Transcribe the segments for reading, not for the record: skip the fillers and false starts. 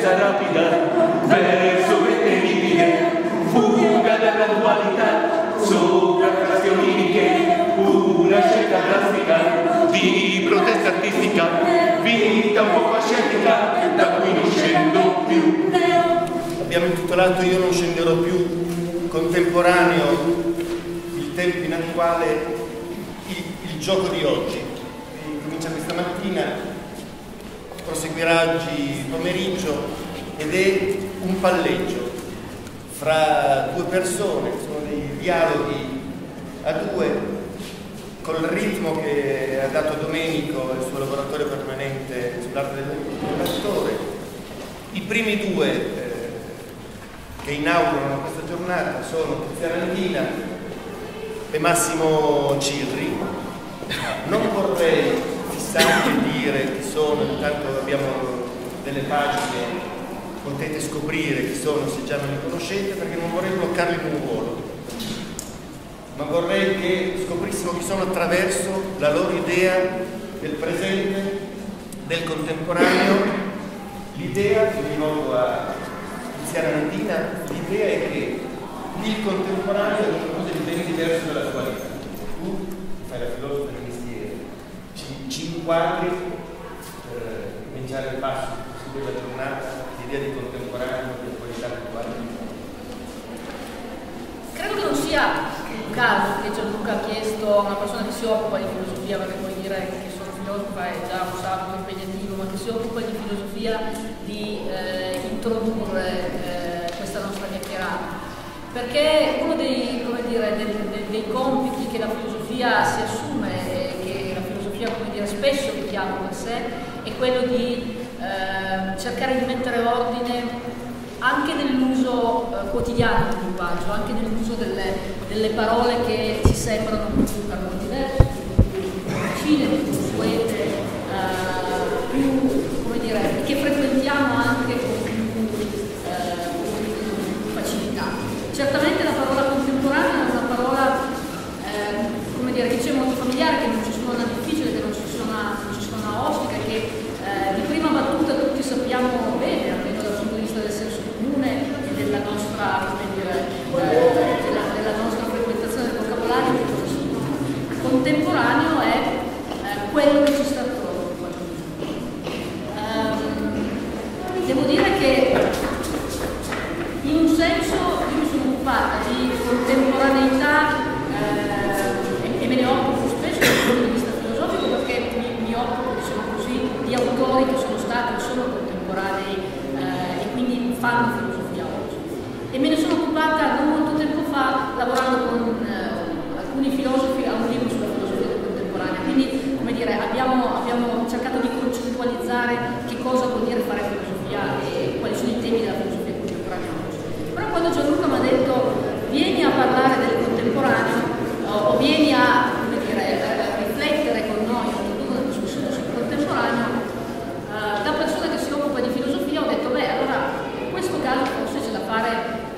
discesa rapida verso vette ripide, fuga dalla dualità, sovraffazioni liriche, una scelta drastica di protesta artistica, vita un po' ascetica, da cui non scendo più. Abbiamo intitolato Io non scenderò più, contemporaneo il tempo in attuale, il gioco di oggi. Comincia questa mattina, proseguirà oggi pomeriggio ed è un palleggio fra due persone, sono dei dialoghi a due, col ritmo che ha dato Domenico, il suo laboratorio permanente sull'arte dell'attore. I primi due che inaugurano questa giornata sono Tiziana Andina e Massimo Cirri. Non vorrei fissare e dire chi sono, intanto abbiamo delle pagine, potete scoprire chi sono se già non li conoscete, perché non vorrei bloccarli in un ruolo, ma vorrei che scoprissimo chi sono attraverso la loro idea del presente, del contemporaneo. L'idea, che mi rivolgo a Tiziana Andina, l'idea è che il contemporaneo è qualcosa di ben diverso dall'attualità. Tu fai la filosofa del mestiere, ci inquadri per cominciare il passo su quella giornata, l'idea di contemporaneo, di attualità attuale. Credo che non sia un caso che Gianluca ha chiesto a una persona che si occupa di filosofia, perché puoi dire che sono filosofa è già un salto impegnativo, ma che si occupa di filosofia, di introdurre questa nostra chiacchierata. Perché uno dei, come dire, dei compiti che la filosofia si assume e che la filosofia, come dire, spesso richiama per sé è quello di cercare di mettere ordine anche nell'uso quotidiano del linguaggio, anche nell'uso delle parole che ci sembrano più diverse, più vicine, più consuete, più, come dire, che frequentiamo anche con più facilità. Certamente la parola contemporanea è una parola, come dire, che ci è molto familiare, che non ci suona difficile, che non ci suona ostica, che di prima battuta tutti sappiamo bene, almeno dal punto di vista del senso comune e della nostra, come dire, della nostra frequentazione del vocabolario, che cosa significa. Contemporaneo è quello che ci sta attorno. Devo dire che in un senso io mi sono occupata di contemporaneità e me ne occupo spesso dal punto di vista filosofico, perché mi occupo, diciamo così, di autori che sono stati o sono contemporanei e quindi fanno filosofia oggi. E me ne sono occupata non molto tempo fa lavorando con alcuni filosofi a un libro sulla filosofia contemporanea. Quindi, come dire, abbiamo cercato di concettualizzare che cosa vuol dire fare filosofia e quali sono i temi della filosofia contemporanea oggi. Però quando Gianluca mi ha detto vieni a parlare del contemporaneo o vieni a, come dire, riflettere con noi, a introdurre una discussione sul contemporaneo, da persona che si occupa di filosofia ho detto beh, allora in questo caso forse c'è da fare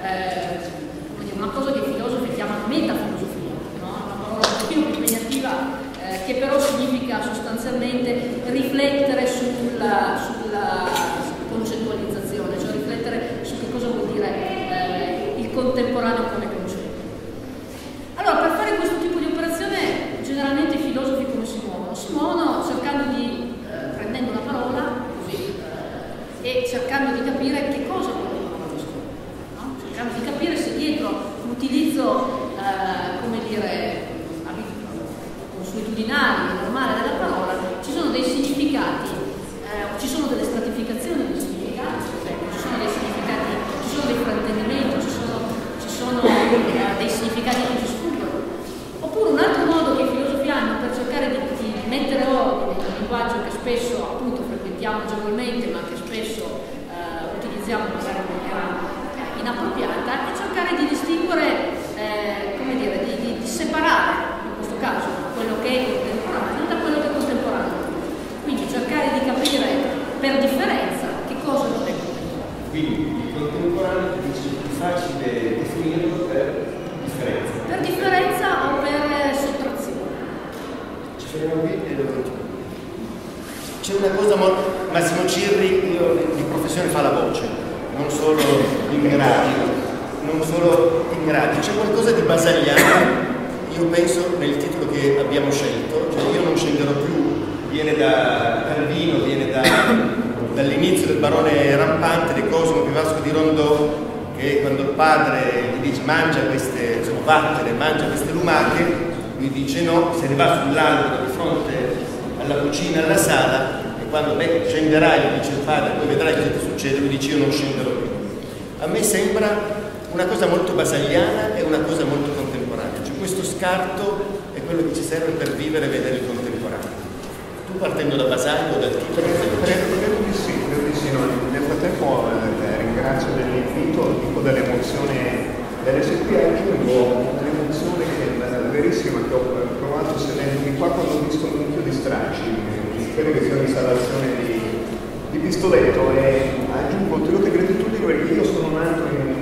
come dire, una cosa che i filosofi chiamano metafilosofia, no? Una parola un pochino più impegnativa, che però significa sostanzialmente riflettere sulla concettualizzazione, cioè riflettere su che cosa vuol dire il contemporaneo come concetto. Allora, per fare questo tipo di operazione generalmente i filosofi come si muovono? Si muovono cercando di, prendendo una parola così, e cercando di capire che cosa vuol dire una parola, no? Cercando di capire se dietro l'utilizzo, come dire, consuetudinali e normale della parola ci sono dei significati, ci sono delle stratificazioni dei significati, ci sono dei significati, ci sono dei fraintendimenti, ci sono dei significati che ci sfuggono. Oppure un altro modo che i filosofi hanno per cercare di mettere ordine in un linguaggio che spesso appunto frequentiamo agevolmente ma che spesso utilizziamo magari in maniera inappropriata, è cercare di distinguere, come dire, di separare in questo caso quello che è contemporaneo da quello che è contemporaneo. Quindi cercare di capire per differenza che cosa non è contemporaneo. Quindi il contemporaneo dice più facile definirlo per differenza. Per differenza o per sottrazione. Ci fermiamo qui e dopo c'è una cosa molto... Massimo Cirri, io di professione fa la voce, non solo in gradi, c'è qualcosa di basaliano, io penso, nel titolo che abbiamo scelto, cioè io non scenderò più, viene da Calvino, viene dall'inizio del barone rampante di Cosimo Pio Vasco di Rondò, che quando il padre gli dice mangia queste, vattene, mangia queste lumache, lui dice no, se ne va sull'albero di fronte alla cucina, alla sala, e quando scenderai, dice il padre, poi vedrai cosa ti succede, lui dice io non scenderò più. A me sembra una cosa molto basaliana e una cosa molto contemporanea, cioè questo scarto è quello che ci serve per vivere e vedere il contemporaneo. Tu partendo da Basaglio, dal titolo, credo di sì. No, nel frattempo ringrazio dell'invito, dico dell'emozione dell'SP, aggiungo un'emozione che è verissima che ho provato sedendomi qua quando ho visto il mucchio di stracci, credo che sia un'installazione di Pistoletto, e aggiungo oltretutto gratitudine perché io sono nato in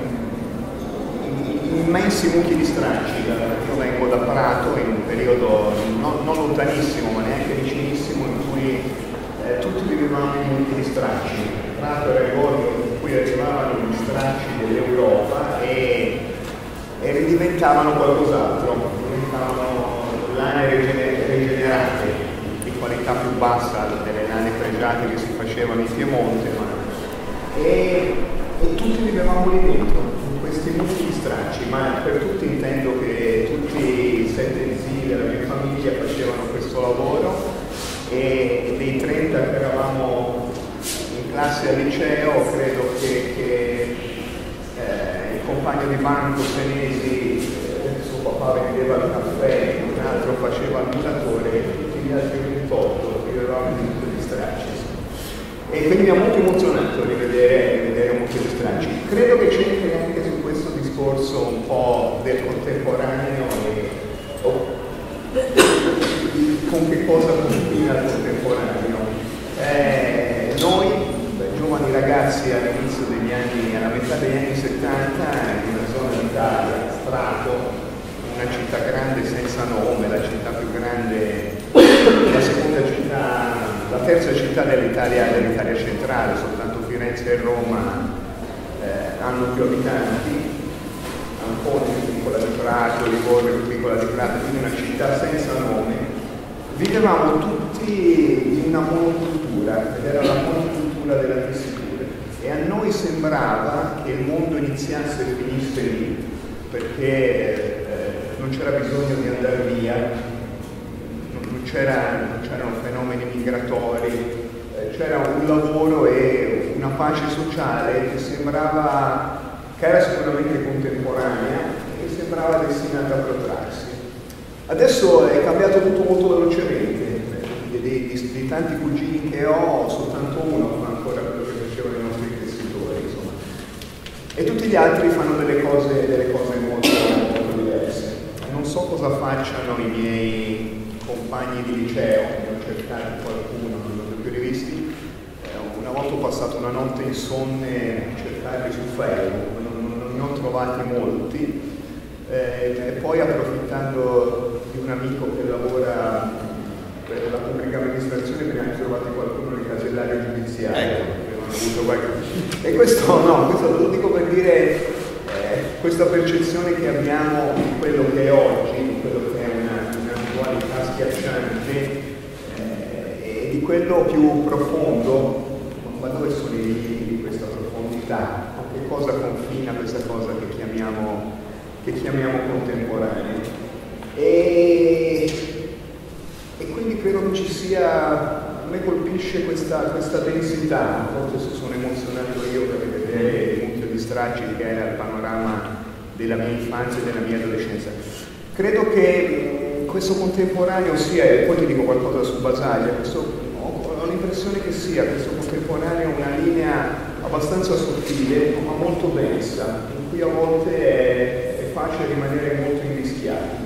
immensi mucchi di stracci, io vengo da Prato in un periodo non lontanissimo ma neanche vicinissimo in cui tutti vivevamo in mucchi di stracci. Prato era il luogo in cui arrivavano gli stracci dell'Europa e ridiventavano qualcos'altro, diventavano lane rigenerate di qualità più bassa delle lane pregiate che si facevano in Piemonte, e tutti vivevamo lì dentro, in questi mucchi di stracci, ma per tutti intendo che tutti i 7 zii della mia famiglia facevano questo lavoro, e dei 30 che eravamo in classe al liceo credo che il compagno di banco Senesi, suo papà vendeva il caffè, un altro faceva il muratore e tutti gli altri 28 vivevamo in mucchi di stracci. E quindi mi ha molto emozionato rivedere un mucchio di stracci. Credo che c'entri anche su questo discorso un po' del contemporaneo e con che cosa confina il contemporaneo. Noi, giovani ragazzi all'inizio degli anni, alla metà degli anni 70, in una zona d'Italia, Prato, una città grande senza nome, la città più grande, la seconda città, la terza città dell'Italia centrale, soltanto Firenze e Roma hanno più abitanti, Ancona più piccola di Prato, Livorno più piccola di Prato, quindi una città senza nome. Vivevamo tutti in una monocultura, ed era la monocultura della tessitura, e a noi sembrava che il mondo iniziasse e finisse lì, perché non c'era bisogno di andare via, non c'erano fenomeni migratori, c'era un lavoro e una pace sociale che era sicuramente contemporanea e sembrava destinata a protrarsi. Adesso è cambiato tutto molto velocemente, di tanti cugini che ho, soltanto uno fa ancora quello che facevano i nostri tessitori, insomma. E tutti gli altri fanno delle cose molto, molto diverse. Non so cosa facciano i miei compagni di liceo, ne ho cercato qualcuno, non l'ho più rivisti. Una volta ho passato una notte insonne a cercarli su Facebook, non ne ho trovati molti. E poi approfittando di un amico che lavora per la pubblica amministrazione mi hanno trovato qualcuno nel casellario giudiziario. E questo lo dico per dire questa percezione che abbiamo di quello che è oggi, di quello che è un'attualità schiacciante e di quello più profondo, ma dove sono i limiti di questa profondità? A che cosa confina questa cosa che chiamiamo contemporanea? E quindi credo che ci sia, a me colpisce questa densità, forse se sono emozionato io per vedere il mucchio di stracci che era il panorama della mia infanzia e della mia adolescenza. Credo che questo contemporaneo sia, e poi ti dico qualcosa su Basaglia, ho l'impressione che sia questo contemporaneo una linea abbastanza sottile ma molto densa, in cui a volte è facile rimanere molto invischiati.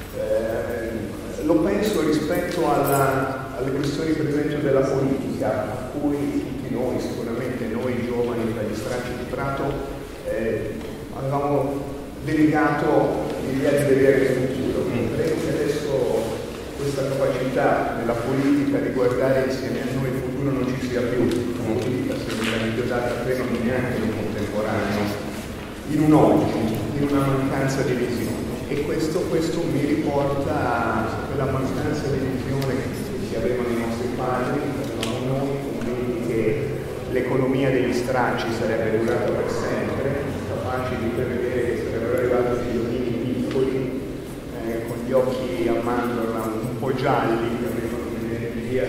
Lo penso rispetto alle questioni per esempio della politica, a cui tutti noi, sicuramente noi giovani dagli stracci di Prato, avevamo delegato l'idea di vedere il futuro. Credo che adesso questa capacità della politica di guardare insieme a noi il futuro non ci sia più, una politica anegdotica neanche in un contemporaneo, in un oggi, in una mancanza di visione. E questo mi riporta a quella mancanza di visione che avevano i nostri padri, che avevamo noi, convinti che l'economia degli stracci sarebbe durata per sempre, capaci di prevedere che sarebbero arrivati dei bambini piccoli, con gli occhi a mandorla un po' gialli, che avevano un'energia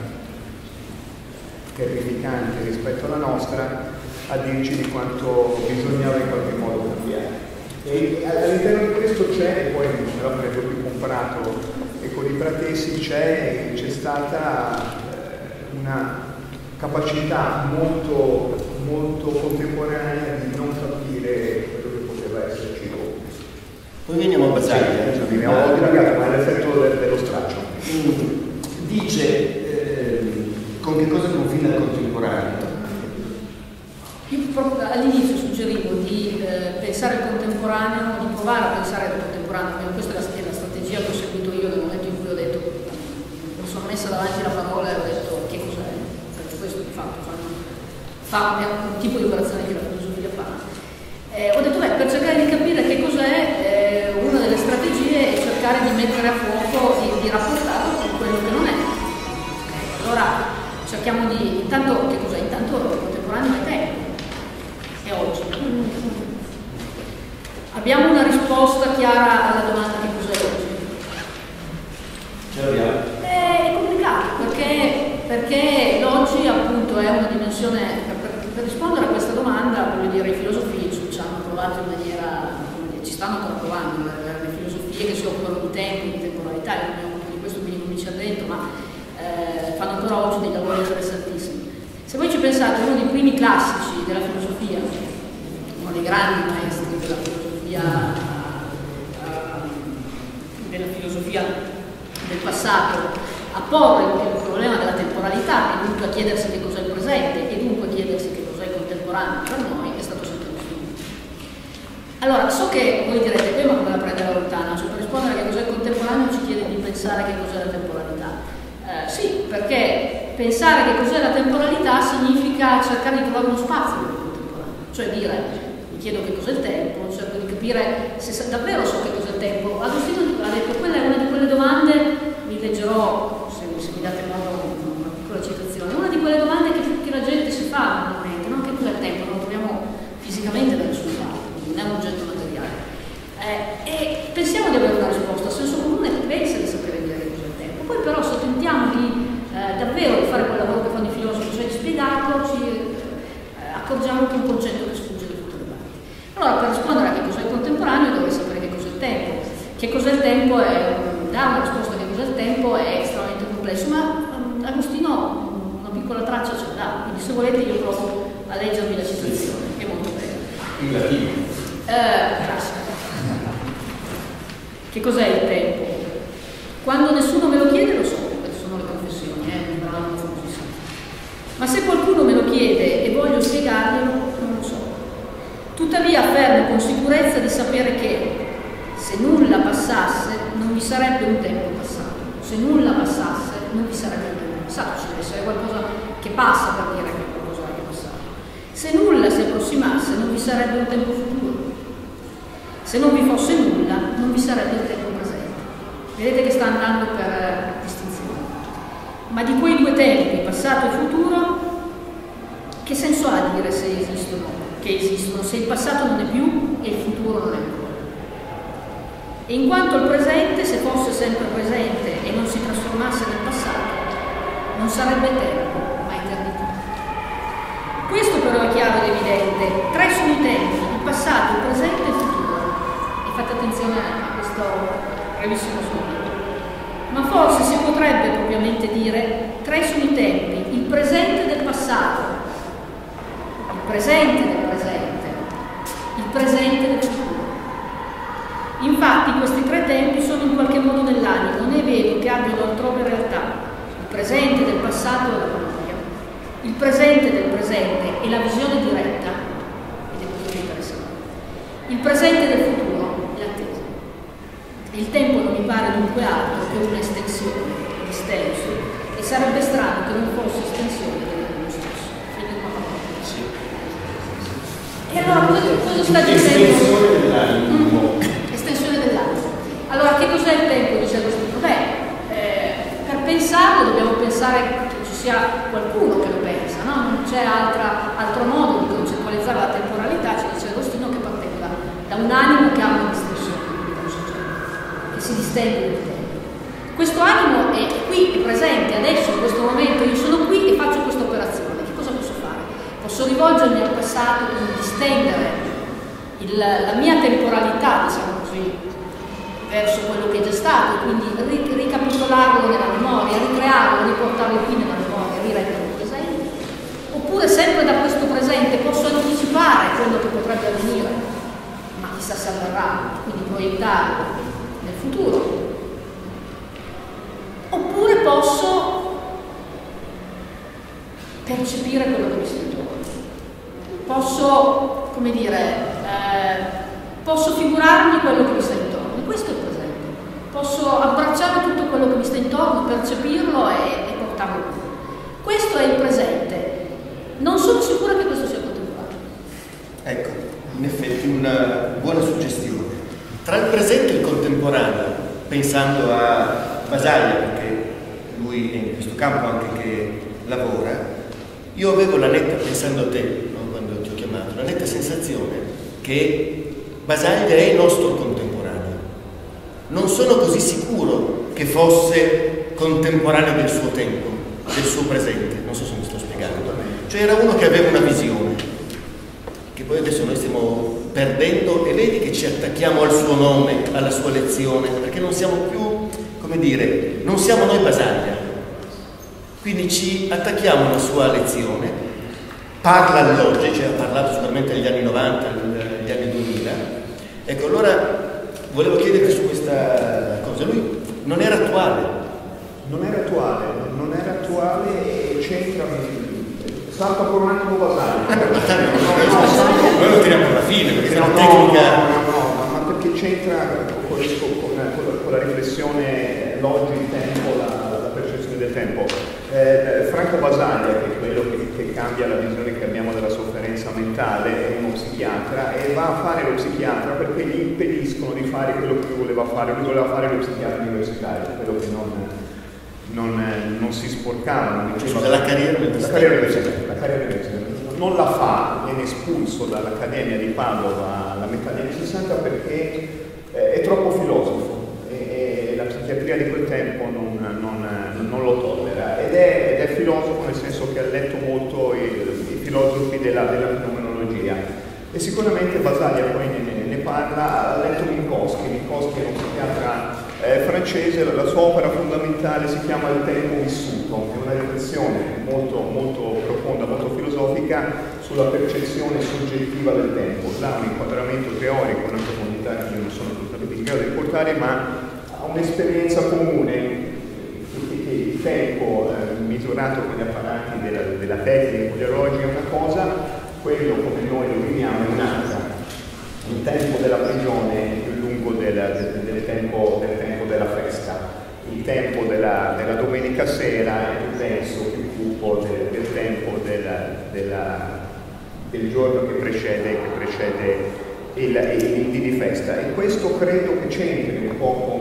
terrificante rispetto alla nostra, a dirci di quanto bisognava in qualche modo cambiare. E all'interno di questo c'è, e poi me l'ho preso più comprato e con i pratesi c'è stata una capacità molto, molto contemporanea di non capire quello che poteva esserci dopo. Poi veniamo a battaglia. Sì, ho dilagato, ma è l'effetto dello straccio. Dice con che cosa confina il contemporaneo? Io proprio all'inizio suggerivo di pensare al contemporaneo, di provare a pensare al contemporaneo, questa è la strategia che ho seguito io nel momento in cui ho detto, mi sono messa davanti la parola e ho detto che cos'è, perché questo di fatto fa un tipo di operazione che la filosofia fa. Ho detto, per cercare di capire che cos'è, una delle strategie è cercare di mettere a fuoco, di rapportarlo con quello che non è. Allora cerchiamo di, intanto che cos'è? Intanto il contemporaneo è tempo. E oggi abbiamo una risposta chiara alla domanda che cos'è oggi? Ce l'abbiamo. È complicato perché l'oggi appunto è una dimensione, per rispondere a questa domanda, voglio dire, i filosofi ci hanno provato in maniera, ci stanno ancora provando, le filosofie che si occupano di tempo, di temporalità, di questo quindi non mi ci addentro, ma fanno ancora oggi dei lavori interessantissimi. Se voi ci pensate, uno dei primi classici della filosofia, uno dei grandi maestri della filosofia del passato, a porre il problema della temporalità e dunque a chiedersi che cos'è il presente e dunque a chiedersi che cos'è il contemporaneo per noi, è stato sempre Agostino. Allora, so che voi direte, ma come la prende la lontana? Cioè, per rispondere a che cos'è il contemporaneo ci chiede di pensare che cos'è la temporalità. Sì, perché pensare che cos'è la temporalità significa cercare di trovare uno spazio nel contemporaneo, cioè dire, mi chiedo che cos'è il tempo, cerco di capire se davvero so che cos'è il tempo. Agostino ha detto, quella è una di quelle domande, vi leggerò, se mi date modo, una piccola citazione, una di quelle domande che la gente si fa normalmente, non che cos'è il tempo, non lo troviamo fisicamente da nessun parte, non è un oggetto materiale. E pensiamo di avere una risposta, il senso comune pensa di sapere dire che cos'è il tempo, poi però se tentiamo di davvero di fare quel lavoro che fanno i filosofi, cioè di spiegarlo, ci accorgiamo che è un concetto che sfugge da tutte le parti. Allora, per rispondere a che cos'è il contemporaneo dovrei sapere che cos'è il tempo. Che cos'è il tempo dare una risposta a che cos'è il tempo è estremamente complesso, ma Agostino una piccola traccia ce la dà, quindi se volete io provo a leggervi la citazione, che è molto bella. In latino. Grazie. Che cos'è il tempo? Quando nessuno me lo chiede lo so, queste sono le confessioni, un brano famosissimo. Ma se qualcuno me lo chiede e voglio spiegarglielo, non lo so. Tuttavia affermo con sicurezza di sapere che se nulla passasse non vi sarebbe un tempo passato. Se nulla passasse non vi sarebbe un tempo passato, ci deve essere qualcosa che passa per dire che qualcosa è passato. Se nulla si approssimasse non vi sarebbe un tempo futuro. Se non vi fosse nulla non vi sarebbe il tempo presente. Vedete che sta andando per distinzione. Ma di quei due tempi, passato e futuro, che senso ha dire se esistono, che esistono, se il passato non è più e il futuro non è più? E in quanto il presente, se fosse sempre presente e non si trasformasse nel passato, non sarebbe tempo, ma eternità. Questo però è chiaro ed evidente. Tre sono i tempi, il passato, il presente e il futuro. E fate attenzione a questo brevissimo studio. Ma forse si potrebbe propriamente dire tre sono i tempi, il presente del passato, il presente del presente, il presente del futuro. Infatti questi tre tempi sono in qualche modo nell'animo, ne vedo che abbiano altrove realtà, il presente del passato e la memoria, il presente del presente e la visione diretta, ed è molto interessante, il presente del futuro e l'attesa. Il tempo non mi pare dunque altro che un'estensione di Stenso, e sarebbe strano che non fosse estensione dell'animo stesso. Sì. E allora cosa sta dicendo? Estensione dell'animo. Estensione dell'animo. Allora che cos'è il tempo, dice Agostino? Per pensarlo dobbiamo pensare che ci sia qualcuno che lo pensa, no? Non c'è altro modo di concettualizzare la temporalità, ci dice Agostino, che partenga da un animo che ha un'estensione, che si distende nel tempo. Questo animo è qui, è presente, adesso, in questo momento, io sono qui e faccio questa operazione. Che cosa posso fare? Posso rivolgermi al passato, quindi distendere la mia temporalità, diciamo così, verso quello che è già stato, quindi ricapitolarlo nella memoria, ricrearlo, riportarlo qui nella memoria, rirenderlo presente. Oppure sempre da questo presente posso anticipare quello che potrebbe avvenire, ma chissà se avverrà, quindi proiettarlo nel futuro. Oppure posso percepire quello che mi sento oggi. Posso, come dire, posso figurarmi quello che mi sta intorno. Questo è il presente. Posso abbracciare tutto quello che mi sta intorno, percepirlo e portarlo qui. Questo è il presente. Non sono sicura che questo sia contemporaneo. Ecco, in effetti una buona suggestione. Tra il presente e il contemporaneo, pensando a Basaglia, perché lui è in questo campo anche che lavora, io avevo la netta, pensando a te, no, quando ti ho chiamato, la netta sensazione che Basaglia è il nostro contemporaneo. Non sono così sicuro che fosse contemporaneo del suo tempo, del suo presente, non so se mi sto spiegando. Cioè era uno che aveva una visione, che poi adesso noi stiamo perdendo, e vedi che ci attacchiamo al suo nome, alla sua lezione, perché non siamo più, come dire, non siamo noi Basaglia. Quindi ci attacchiamo alla sua lezione, parla all'oggi, cioè ha parlato sicuramente negli anni 90, negli anni 2000. Ecco, allora volevo chiederti su questa cosa. Lui non era attuale. Non era attuale e c'entra. Salta per un attimo Basaglia. Noi lo tiriamo alla fine, perché è una tecnica. No, ma perché c'entra con la riflessione, l'oggi, il tempo, la percezione del tempo. Franco Basaglia, che è quello che cambia la visione che abbiamo della sofferenza mentale, è uno psichiatra e va a fare lo psichiatra perché gli impediscono di fare quello che lui voleva fare. Lui voleva fare lo psichiatra universitario, quello che non si sporcava. La carriera universitaria. Non la fa, viene espulso dall'Accademia di Padova alla metà degli anni 60 perché è troppo filosofo e la psichiatria di quel tempo non lo tollera, ed è filosofo nel senso che ha letto molto i filosofi della fenomenologia, e sicuramente Basaglia poi ne parla. Ha letto Minkowski è uno psichiatra francese. La sua opera fondamentale si chiama Il tempo vissuto, è una riflessione molto, molto profonda, molto filosofica sulla percezione soggettiva del tempo. Dà un inquadramento teorico, una profondità che io non sono assolutamente in grado di portare, ma ha un'esperienza comune. Il tempo misurato con gli apparati della tecnica poliologica è una cosa, quello come noi lo viviamo è un'altra. Il tempo della prigione è più lungo del tempo della festa, il tempo della domenica sera è più denso, più cupo del tempo del giorno che precede il dì di festa. E questo credo che c'entri un po'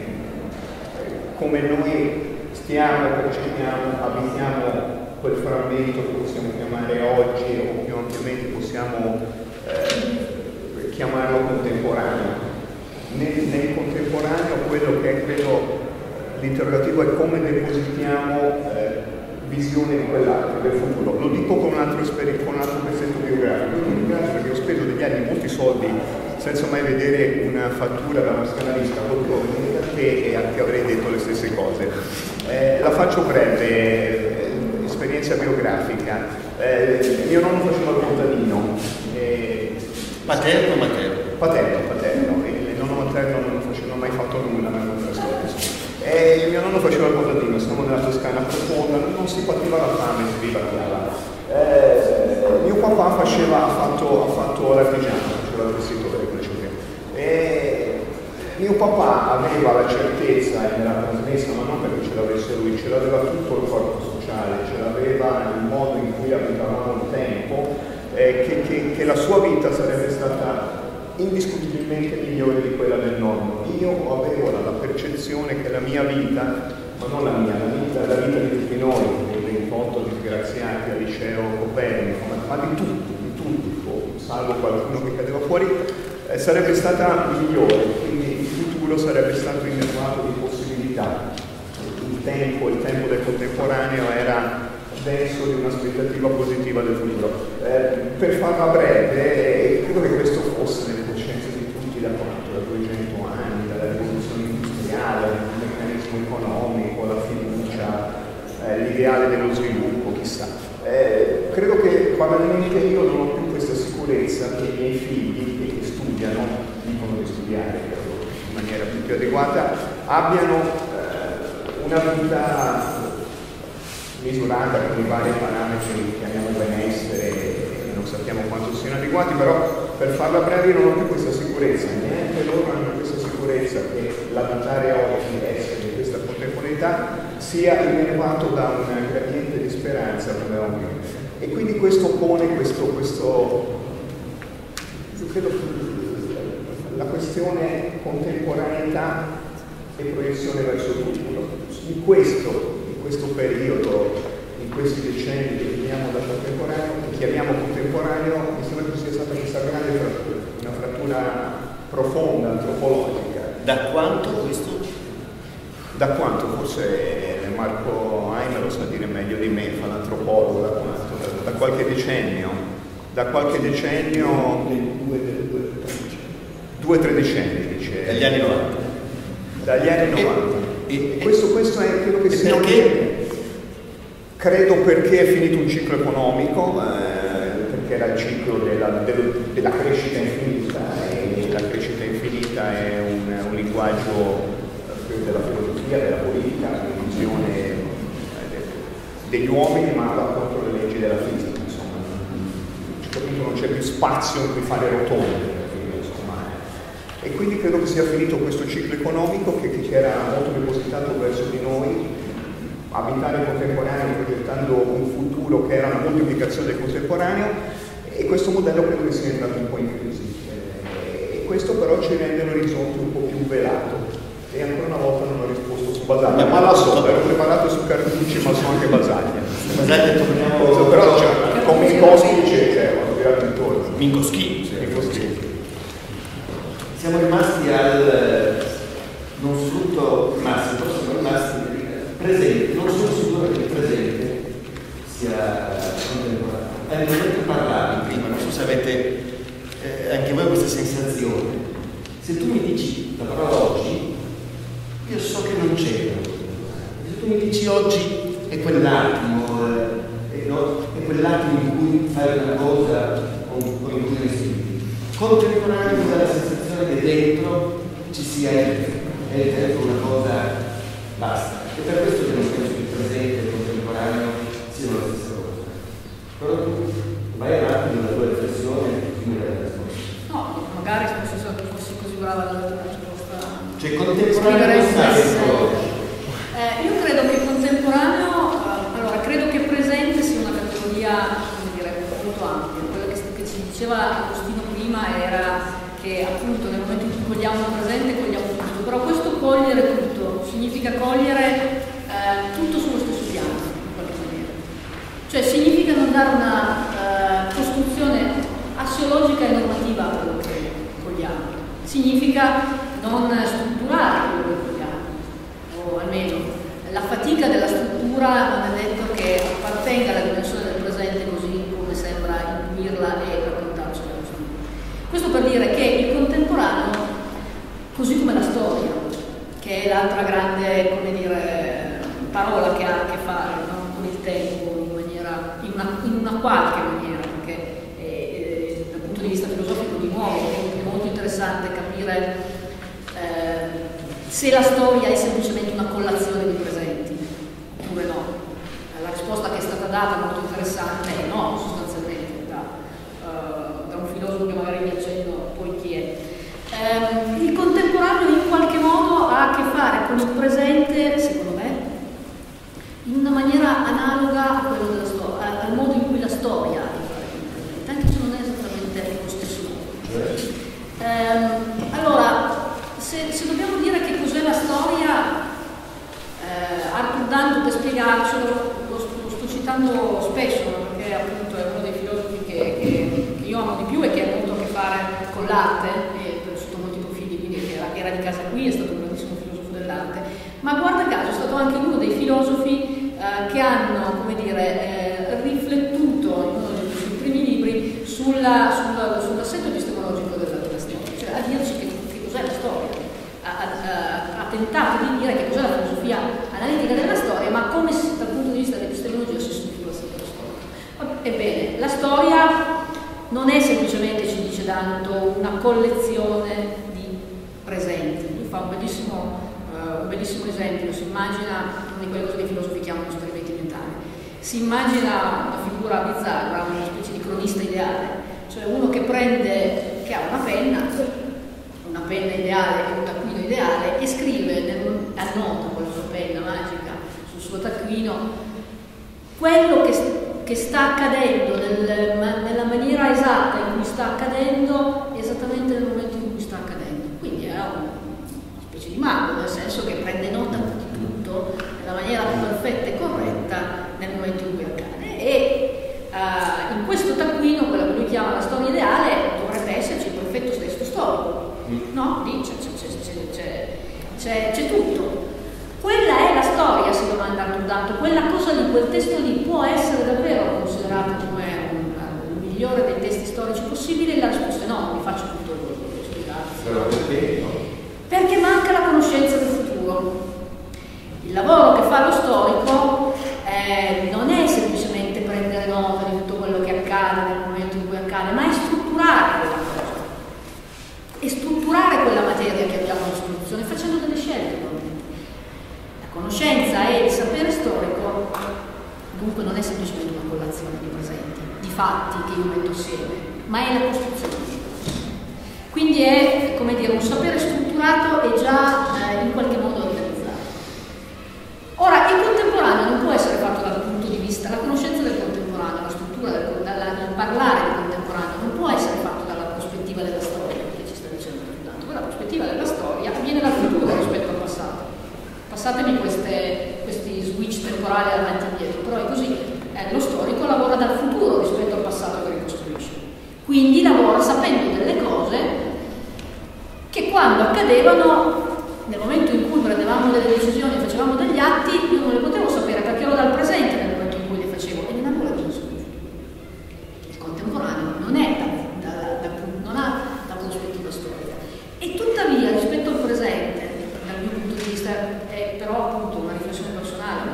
come noi stiamo, percepiamo, abitiamo quel frammento che possiamo chiamare oggi, o più ampiamente possiamo chiamarlo contemporaneo. Nel contemporaneo l'interrogativo è come depositiamo visione di quell'altro, del futuro. Lo dico con un altro pezzetto biografico, perché ho speso degli anni molti soldi senza mai vedere una fattura da uno scanalista, proprio da te, e anche avrei detto le stesse cose. La faccio breve, esperienza biografica. Mio nonno faceva il contadino. Paterno. Il nonno materno non ha mai fatto nulla, ma non trascorso. Il mio nonno faceva il contadino, siamo nella Toscana profonda, non si pativa la fame, si viveva. Mio papà ha fatto l'artigiano, faceva il vestitore, Mio papà aveva la certezza, e me l'ha trasmessa, ma non perché ce l'avesse lui, ce l'aveva tutto il corpo sociale, ce l'aveva il modo in cui abitavamo il tempo, che la sua vita sarebbe stata indiscutibilmente migliore di quella del nonno. Io avevo la percezione che la mia vita, ma non la mia, la vita di tutti noi, dei 28 disgraziati al liceo Copernico, ma di tutti, salvo qualcuno che cadeva fuori, sarebbe stata migliore, quindi il futuro sarebbe stato innervato di possibilità. Il tempo del contemporaneo era denso di un'aspettativa positiva del futuro. Per farla breve, credo che questo fosse nelle coscienze di tutti da 200 anni, dalla rivoluzione industriale, il meccanismo economico, la fiducia, l'ideale dello sviluppo, chissà. Credo che probabilmente io non ho più questa sicurezza che i miei figli che studiano, dicono di studiare in maniera più adeguata, abbiano una vita misurata con i vari parametri che chiamiamo benessere e non sappiamo quanto siano adeguati, però per farla breve io non ho più questa sicurezza, neanche loro hanno questa sicurezza che l'abitare oggi, essere in questa contemporaneità, sia innervato da un gradiente di speranza come ovvio. E quindi questo pone io credo, la questione contemporaneità e proiezione verso il futuro. In questo periodo, in questi decenni che viviamo da contemporaneo, che chiamiamo contemporaneo, mi sembra che sia stata questa grande frattura, una frattura profonda, antropologica. Da quanto questo? Da quanto? Forse Marco Haim lo sa dire meglio di me, fa l'antropologo, da quanto? Da qualche decennio. Da qualche decennio, 2-3 decenni, dice. Dagli anni 90. Dagli anni 90. E questo è quello che sia. Perché? Credo perché è finito un ciclo economico, perché era il ciclo della crescita infinita, e la crescita infinita è un linguaggio della filosofia, della politica, una visione degli uomini, ma va contro le leggi della fisica, insomma. A un certo punto non c'è più spazio in cui fare rotonde. E quindi credo che sia finito questo ciclo economico che era molto depositato verso di noi, abitare contemporaneo progettando un futuro che era una moltiplicazione del contemporaneo, e questo modello credo che sia entrato un po' in crisi. E questo però ci rende l'orizzonte un po' più velato. E ancora una volta non ho risposto su Basaglia, ma la so, ero preparato su Carducci, ma so anche Basaglia. Basaglia torniamo... Però con Minkowski c'erano tirato intorno. Minkowski. Siamo rimasti al non sfrutto massimo, però siamo rimasti presenti, non sono sicuro che il presente sia contemporaneo. Avete parlato prima, non so se avete anche voi questa sensazione. Se tu mi dici la parola oggi, io so che non c'è. Se tu mi dici oggi è quell'attimo, è quell'attimo in cui fai una cosa o in cui respiri. Contemporaneo mi dà la sensazione che dentro ci sia il tempo una cosa basta. E per questo che non penso che il presente e il contemporaneo siano la stessa cosa. Però tu vai avanti nella tua riflessione e mi dai la risposta. No, magari se fossi così brava a dare una risposta. Cioè contemporaneo non sta dentro. Io credo che il contemporaneo, allora credo che presente sia una categoria, come dire, molto ampia. Quello che ci diceva Agostino prima era che appunto nel momento in cui cogliamo il presente cogliamo tutto, però questo cogliere tutto significa cogliere tutto sullo stesso piano, in qualche maniera. Cioè significa non dare una costruzione assiologica e normativa a quello che cogliamo, significa non strutturare quello che cogliamo, o almeno la fatica della struttura non è detto che appartenga alla dimensione del presente così come sembra intuirla e raccontarcela. Questo per dire che il contemporaneo, così come la storia, che è l'altra grande, come dire, parola che ha a che fare, no? Con il tempo in una qualche maniera, perché dal punto di vista filosofico di nuovo è molto interessante capire se la storia è semplicemente una collazione di presenti oppure no. La risposta che è stata data molto interessante è no, sostanzialmente, da un filosofo che magari mi accenno poi chi è. Il contemporaneo in qualche con il presente, secondo me, in una maniera analoga a quello della storia, al modo in cui la storia ha di fare con il presente, anche se non è esattamente lo stesso modo. Allora, se dobbiamo dire che cos'è la storia, Arthur Dante, per spiegarcelo, lo sto citando spesso, perché appunto è uno dei filosofi che io amo di più e che ha molto a che fare con l'arte, e sotto molti profili, quindi era di casa qui, è stato un grandissimo filosofo dell'arte, ma guarda caso è stato anche uno dei filosofi che hanno, come dire, riflettuto in uno dei suoi primi libri sull'assetto epistemologico della storia, cioè a dirci che cos'è la storia. Ha tentato di dire che cos'è la filosofia analitica della storia, ma come dal punto di vista dell'epistemologia si struttura la storia. Ebbene, la storia non è semplicemente, ci dice Danto, una collezione di presenti. Lui fa un bellissimo esempio, si immagina una di quelle cose che i filosofi chiamano esperimenti mentali. Si immagina una figura bizzarra, una specie di cronista ideale, cioè uno che ha una penna ideale e un taccuino ideale, e scrive, annota con la sua penna magica sul suo taccuino quello che sta accadendo nella maniera esatta in cui sta accadendo, esattamente nel momento in cui sta accadendo. Quindi è una specie di mago, nel senso che prende nota di tutto nella maniera più perfetta e corretta nel momento in cui accade. E in questo taccuino, quello che lui chiama la storia ideale, dovrebbe esserci il perfetto testo storico. No? Lì c'è tutto. Quella è la storia, si domanda Arthur Danto. Quella cosa lì, quel testo lì può essere davvero considerato come il migliore dei testi storici possibili? La risposta è no, non vi faccio tutto spiegarvi. Perché manca la conoscenza del futuro. Il lavoro che fa lo storico non è semplicemente prendere nota di tutto quello che accade nel momento in cui accade, ma è strutturare quella cosa. E strutturare quella materia che abbiamo a disposizione facendo delle scelte. La conoscenza e il sapere storico dunque non è semplicemente una collazione di presenti, di fatti che io metto assieme, ma è la costruzione. Quindi è, come dire, un sapere strutturato e già in qualche modo organizzato. Ora, il contemporaneo non può essere fatto dal punto di vista, la conoscenza del contemporaneo, la struttura del parlare del contemporaneo non può essere fatto dalla prospettiva della storia. La prospettiva della storia avviene dal futuro rispetto al passato. Passatemi questi switch temporali avanti e indietro, però è così. Lo storico lavora dal futuro rispetto al passato che ricostruisce. Quindi lavora sapendo delle cose che quando accadevano, nel momento in cui prendevamo delle decisioni e facevamo degli atti, io non le potevo sapere perché ero dal presente nel momento in cui le facevo e non avevo la visione sul futuro. Il contemporaneo non ha la prospettiva storica. E tuttavia, rispetto al presente, dal mio punto di vista, è però appunto una riflessione personale,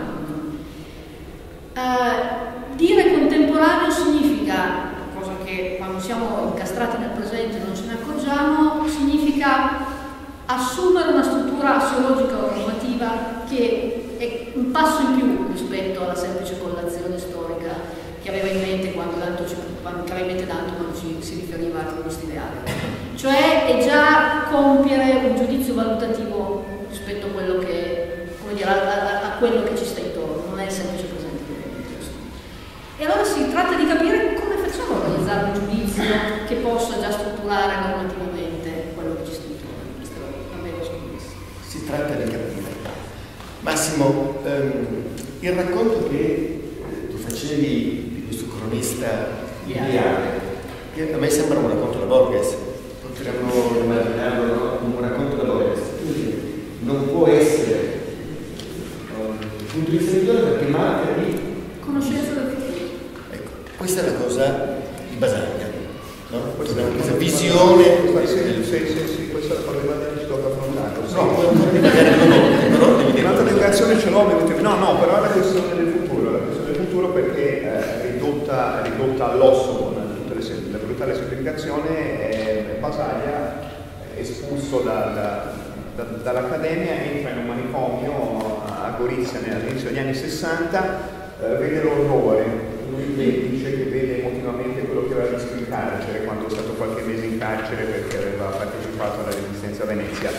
dire contemporaneo significa, cosa che quando siamo incastrati nel presente non ce ne accorgiamo, significa assumere una struttura assiologica o normativa che è un passo in più rispetto alla semplice collazione storica che aveva in mente quando Danto si riferiva al cronista ideale. Cioè è già compiere un giudizio valutativo rispetto a quello che, come dire, a quello che ci sta intorno, non è il semplice presente che viene chiesto. E allora si tratta di capire come facciamo a organizzare un giudizio che possa già strutturare normativamente quello che ci sta intorno. Questo è davvero scommessa. Si tratta di capire. Massimo, il racconto che tu facevi di questo cronista ideale, che a me sembra un racconto da Borges. Potremmo immaginarlo come un racconto da Borges, quindi non può essere un punto di vista migliore perché manca di conoscenza del futuro. Ecco, questa è la cosa di Basaglia, no? Questa visione. Sì, questa è la problematica che sto affrontando. Un'altra negazione ce l'ho, no, però è la questione del futuro perché è ridotta all'osso con la brutale semplificazione. Basaglia, espulso dall'Accademia, entra in un manicomio a Gorizia all'inizio degli anni 60, vede l'orrore, lui dice che vede emotivamente quello che aveva visto in carcere quando è stato qualche mese in carcere perché aveva partecipato alla resistenza a Venezia.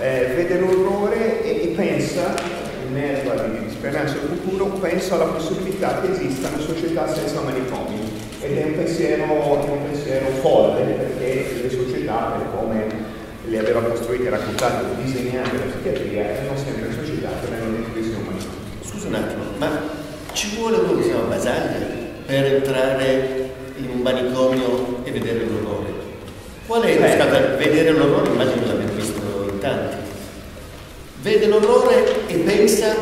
vede l'orrore e pensa, in erba di speranza del futuro, pensa alla possibilità che esista una società senza manicomi. Ed è un pensiero folle, perché le società, per come le aveva costruite, raccontate, disegnate la psichiatria, erano sempre società che erano dentro di sé umani. Scusa un attimo, ma ci vuole uno che si chiama Basaglia per entrare in un manicomio e vedere l'orrore? Qual è lo scandalo? Vedere l'orrore, immagino l'abbiamo visto in tanti. Vede l'orrore e pensa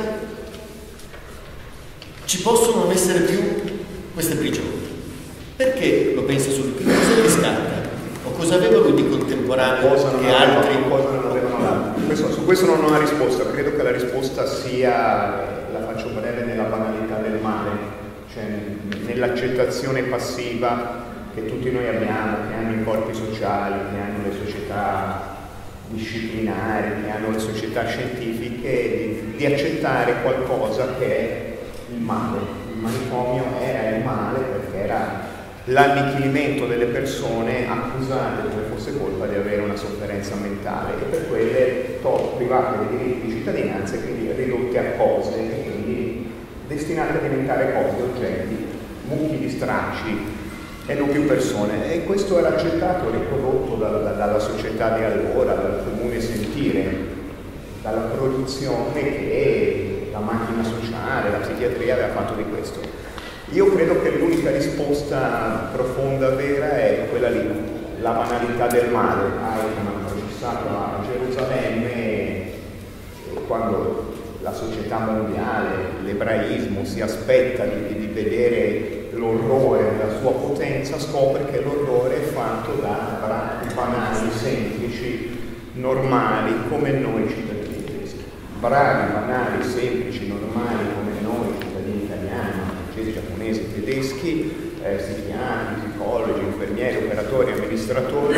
ci possono non essere più queste prigioni. Perché lo pensa subito? Cosa gli scatta? O cosa aveva lui di contemporaneo che altri? Cosa non avevano là? Su questo non ho una risposta, credo che la risposta sia, la faccio breve, nella banalità del male, cioè nell'accettazione passiva che tutti noi abbiamo, che hanno i corpi sociali, che hanno le società disciplinari, che hanno le società scientifiche, di accettare qualcosa che è il male. Il manicomio era il male perché era l'annichilimento delle persone accusate come fosse colpa di avere una sofferenza mentale e per quelle private dei diritti di cittadinanza e quindi ridotte a cose e quindi destinate a diventare cose, oggetti, mucchi di stracci e non più persone. E questo era accettato, riprodotto dalla società di allora, dal comune sentire, dalla produzione che la macchina sociale, la psichiatria aveva fatto di questo. Io credo che l'unica risposta profonda, vera, è quella lì, la banalità del male. Eichmann, processato a Gerusalemme, quando la società mondiale, l'ebraismo, si aspetta di vedere l'orrore della sua potenza, scopre che l'orrore è fatto da bravi, banali, semplici, normali, come noi cittadini tedeschi. Bravi, banali, semplici, normali, come noi cittadini italiani, giapponesi, tedeschi, psichiatri, psicologi, infermieri, operatori, amministratori,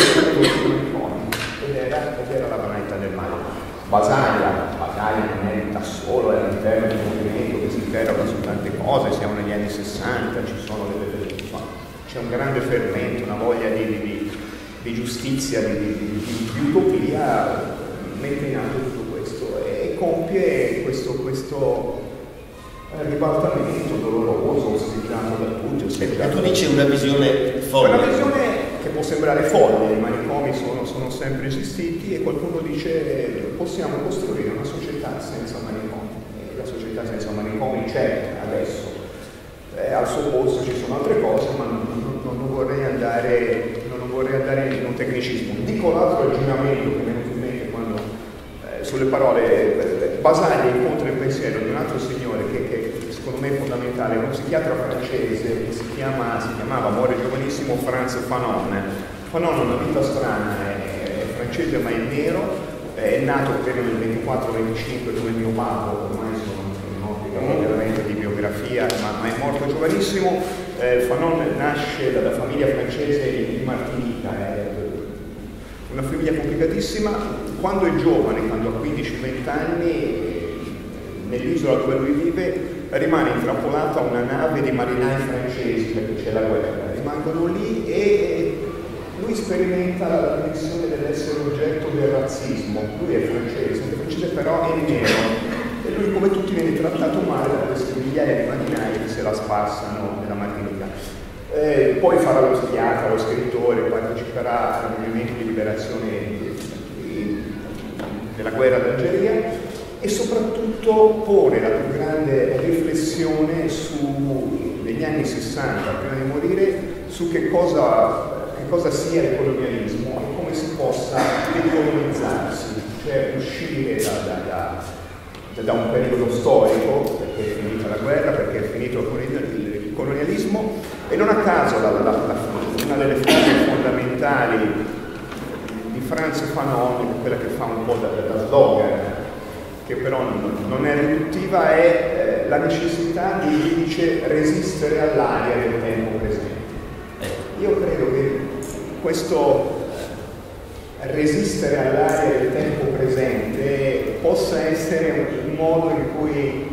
ed era la banalità del male. Basaglia non è da solo, è all'interno di un movimento che si interroga su tante cose, siamo negli anni 60, c'è un grande fermento, una voglia di giustizia, di utopia, mette in atto tutto questo e compie questo ribaltamento doloroso, osteggiato da tutti. E tu dici una visione folle. Una visione che può sembrare folle, i manicomi sono sempre esistiti e qualcuno dice possiamo costruire una società senza manicomi. E la società senza manicomi c'è adesso, al suo posto ci sono altre cose, ma non vorrei andare in un tecnicismo. Dico l'altro ragionamento che mi è venuto in mente quando sulle parole Basaglia incontra il pensiero di un altro signore che secondo me è fondamentale, uno psichiatra francese che si chiamava, muore giovanissimo, Frantz Fanon. Fanon ha una vita strana, è francese ma è nero, è nato credo nel 24-25 come mio padre, ormai sono veramente di biografia, ma è morto giovanissimo. Fanon nasce dalla famiglia francese di Martinica, una famiglia complicatissima. Quando è giovane, quando ha 15-20 anni, nell'isola dove lui vive, rimane intrappolato a una nave di marinai francesi perché c'è la guerra. Rimangono lì e lui sperimenta la dimensione dell'essere oggetto del razzismo. Lui è francese però è nero. E lui, come tutti, viene trattato male da queste migliaia di marinai che se la spassano nella Martinica. Poi farà lo psichiatra, lo scrittore, parteciperà al movimento di liberazione della guerra d'Algeria e soprattutto pone la più grande riflessione negli anni 60, prima di morire, su che cosa sia il colonialismo e come si possa decolonizzarsi, cioè uscire da un periodo storico, perché è finita la guerra, perché è finito il colonialismo, e non a caso una delle frasi fondamentali di Frantz Fanon, quella che fa un po' da slogan, che però non è riduttiva, è la necessità di, dice, resistere all'aria del tempo presente. Io credo che questo resistere all'aria del tempo presente possa essere un modo in cui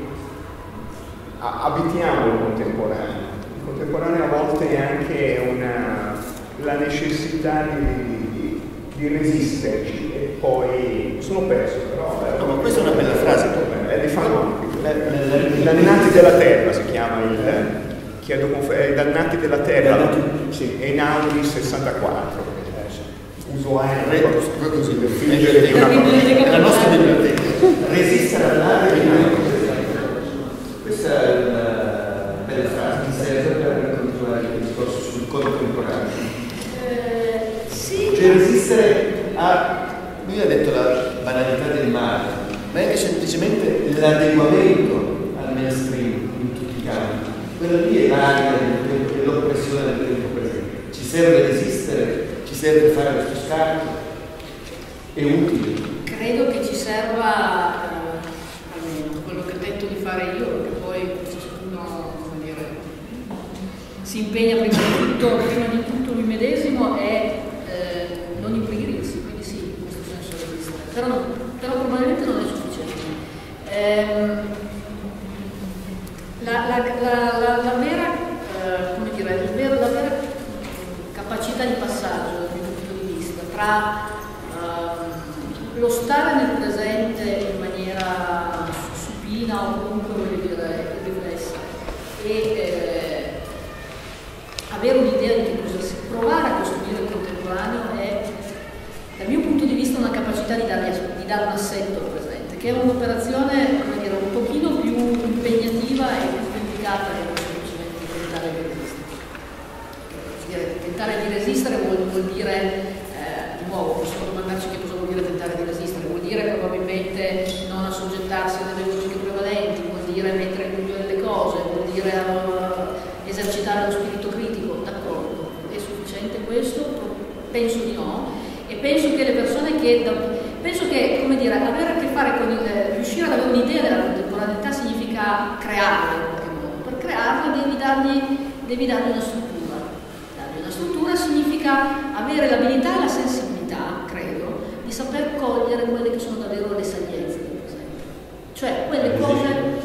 abitiamo il contemporaneo. Il contemporaneo a volte è anche la necessità di resisterci poi mi sono perso, però... No, ma questa è una bella frase. Li fanno i dannati della terra, si chiama chiedo i dannati della terra, sì, e in Audi 64. Uso anche così per fingere di una cosa. La nostra biblioteca. Resistere all'area di noi. Questa è una bella frase che serve per continuare il discorso sul contemporaneo. Sì. Cioè resistere a... Lui ha detto la banalità del male, ma è semplicemente l'adeguamento al mainstream in tutti i campi. Quella lì è l'area del tempo, è l'oppressione del tempo presente. Ci serve resistere, ci serve fare questo scatto, è utile. Credo che ci serva, almeno quello che tento di fare io, perché poi ciascuno, come dire, si impegna prima di tutto lui medesimo è non impigrirsi, quindi sì, in questo senso resistere. Però probabilmente non è sufficiente. La vera, come dire, la vera capacità di passaggio dal mio punto di vista tra lo stare nel presente in maniera supina o comunque, voglio dire, riflessa e avere un'idea di che cosa provare a costruire il contemporaneo è, dal mio punto di vista, una capacità di dare un assetto al presente, che è un'operazione, come dire, un pochino più impegnativa e più complicata che non semplicemente tentare di resistere. Tentare di resistere vuol dire, di nuovo, possiamo domandarci che cosa vuol dire tentare di resistere, vuol dire probabilmente non assoggettarsi alle logiche prevalenti, vuol dire mettere in dubbio delle cose, vuol dire esercitare lo spirito critico, d'accordo, è sufficiente questo? Penso di no, e penso che le persone penso che, come dire, avere a che fare con riuscire ad avere un'idea della contemporaneità significa crearla in qualche modo. Per crearla devi dargli una struttura. Dargli una struttura significa avere l'abilità e la sensibilità, credo, di saper cogliere quelle che sono davvero le sagliezze del presente. Cioè, quelle cose...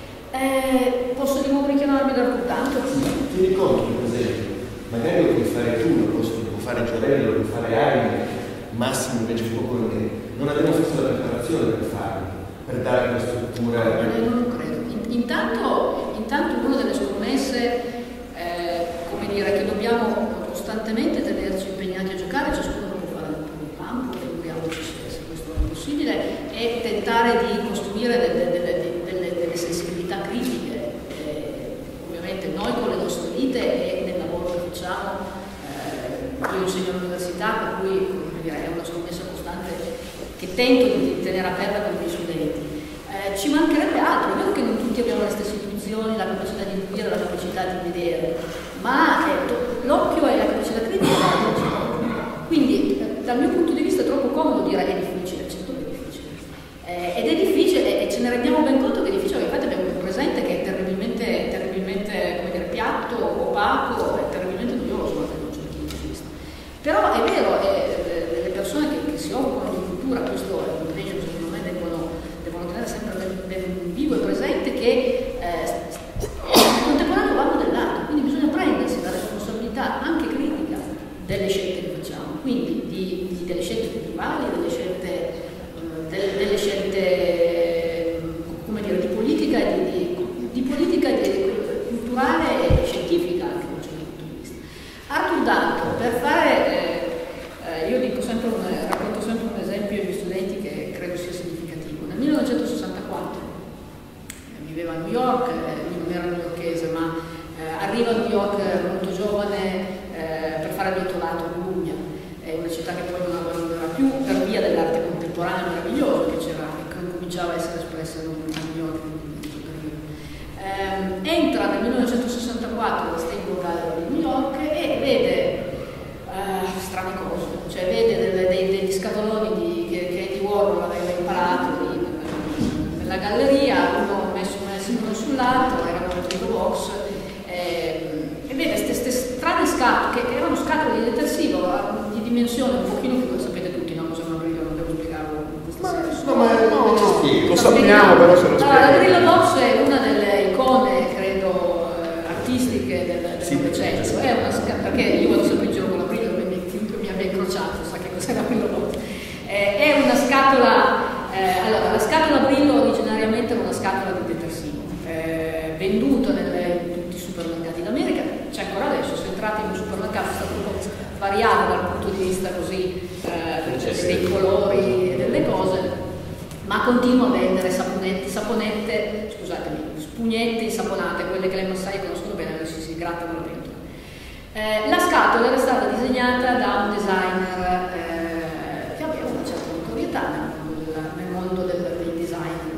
posso di nuovo richiamarmi dal tanto? Tieni conto, per esempio, magari lo puoi fare tu, lo può fare Giorello, lo può fare Aine, Massimo invece può quello che... Non abbiamo fatto la preparazione per farlo, per dare una struttura... Non credo. Intanto una delle scommesse, come dire, che dobbiamo costantemente tenerci impegnati a giocare, ciascuno lo può fare nel proprio campo, figuriamoci se questo non è possibile, è tentare di costruire delle sensibilità critiche. Ovviamente noi con le nostre vite e nel lavoro che facciamo, io insegno all'università, per cui, come dire, è una scommessa costante che tento di tenere aperta con i miei studenti. Ci mancherebbe altro, è vero che non tutti abbiamo le stesse intuizioni, la capacità di intuire, la capacità di vedere, ma l'occhio e la capacità critica è quindi dal mio punto di vista è troppo comodo dire è difficile, certo che è difficile. Ed è difficile e ce ne rendiamo ben conto che è difficile, perché infatti abbiamo un presente che è terribilmente come dire, piatto, opaco e terribilmente noioso dal nostro punto di vista. Però è vero, le persone che si occupano di cultura, questo è un impegno che secondo me devono tenere sempre ben vivo e presente, che il contemporaneo va modellato, quindi bisogna prendersi la responsabilità anche critica delle scelte che facciamo, quindi delle scelte culturali, delle scelte come dire, di politica culturale e scientifica anche da un certo punto di vista. Arthur Danto, per fare io racconto sempre un esempio ai miei studenti che credo sia significativo. Nel 1964 viveva a New York, lui non era newyorkese, ma arriva a New York molto giovane per fare il dottorato a Columbia, è una città che poi non avanzerà più per via dell'arte contemporanea meravigliosa che c'era, che cominciava a essere espressa a New York. Entra nel 1964 alla State Gallery di New York e vede strane cose, cioè vede degli scatoloni che Andy Warhol aveva imparato nella galleria, uno messo uno sull'altro, erano tutto box, e vede queste strane scatole che erano scatole di detersivo di dimensione un pochino più, lo sapete tutti, no? Cosa è una brilla, non devo spiegarlo in questo senso. Lo sappiamo, però se lo spieghiamo. La Brillo Box è una delle icone, credo, artistiche del Novecento, è una perché io vado sempre in giro con la Brillo, quindi chiunque mi abbia incrociato sa che cos'è la Brillo Box. È venduto in tutti i supermercati d'America, c'è ancora adesso. Se entrate in un supermercato sta tutto variato dal punto di vista così dei colori e delle cose, ma continua a vendere saponette, scusatemi, spugnette insaponate, quelle che le massaie conoscono bene, adesso si grattano la pentola. La scatola era stata disegnata da un designer che aveva una certa notorietà nel mondo dei design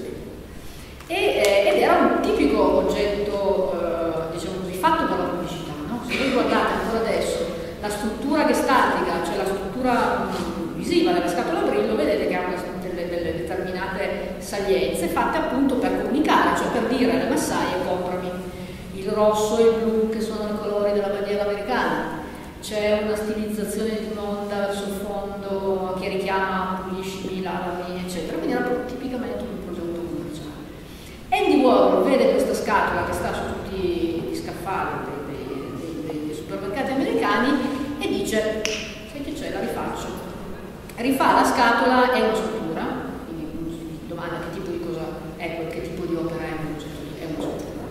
ed era un tipico oggetto, diciamo così, fatto per la pubblicità, no? Se voi guardate ancora adesso la struttura gestatica, cioè la struttura visiva della scatola a brillo, vedete che ha delle determinate salienze fatte appunto per comunicare, cioè per dire alle massaie: comprami il rosso e il blu che sono i colori della bandiera americana. C'è una stilizzazione di un'onda verso il fondo che richiama puliscimi, lavami, eccetera. Quindi era tipicamente un prodotto commerciale. Andy Warhol vede questa scatola che sta su tutti gli scaffali dei supermercati americani e dice: sai che c'è, la rifaccio. Rifà la scatola, è una scultura, quindi si domanda che tipo di cosa è, che tipo di opera è una scultura,